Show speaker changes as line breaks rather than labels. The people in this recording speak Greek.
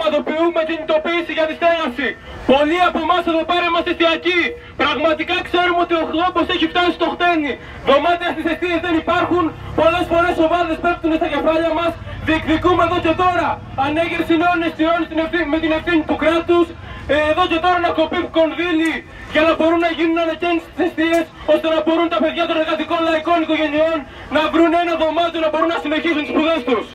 πραγματοποιούμε κινητοποίηση για τη στέγαση. Πολλοί από εμάς εδώ πέρα είμαστε εστιακοί. Πραγματικά ξέρουμε ότι ο χλώμπος έχει φτάσει στο χτένι. Δωμάτια στις εστίες δεν υπάρχουν. Πολλές φορές ομάδες πέφτουν στα κεφάλια μας. Διεκδικούμε εδώ και τώρα ανέγερση νέων εστιών με την ευθύνη του κράτους. Εδώ και τώρα να κοπεί κονδύλι για να μπορούν να γίνουν ανακαίνιση στις εστίες, ώστε να μπορούν τα παιδιά των εργατικών λαϊκών οικογενειών να βρουν ένα δωμάτιο να μπορούν να συνεχίσουν τις σπουδές τους.